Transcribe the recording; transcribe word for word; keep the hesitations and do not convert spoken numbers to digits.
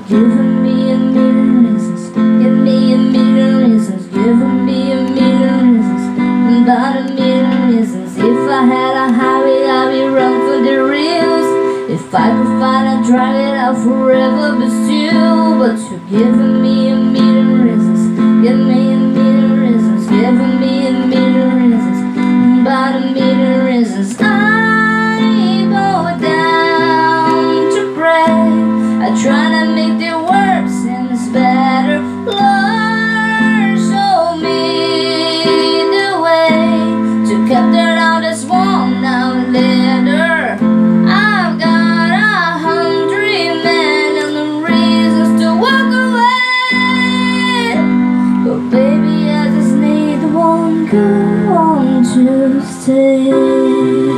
giving me a million reasons. Give me a million reasons. Giving me a million reasons. About a million reasons. If I had a highway, I'd be run for the rails. If I could find a drive it out forever, but still. But you're giving me a million reasons. Give me a million reasons. Giving me a million reasons. About a million reasons. I bow down to pray. I try to make the world seems better. Lord, show me the way to capture all this one now later. I've got a hundred million reasons to walk away, but baby, I just need one good one to stay.